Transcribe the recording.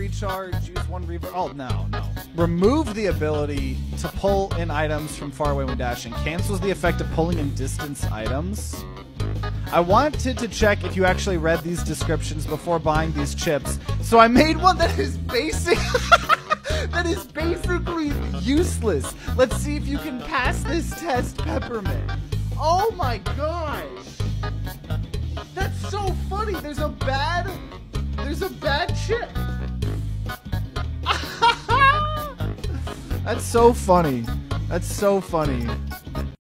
recharge, use 1 reverb. Oh, no. Remove the ability to pull in items from far away when dashing. Cancels the effect of pulling in distance items. I wanted to check if you actually read these descriptions before buying these chips, so I made one that is basic. That is basically useless. Let's see if you can pass this test, Peppermint. Oh my gosh. That's so funny. There's a bad chip. That's so funny. That's so funny.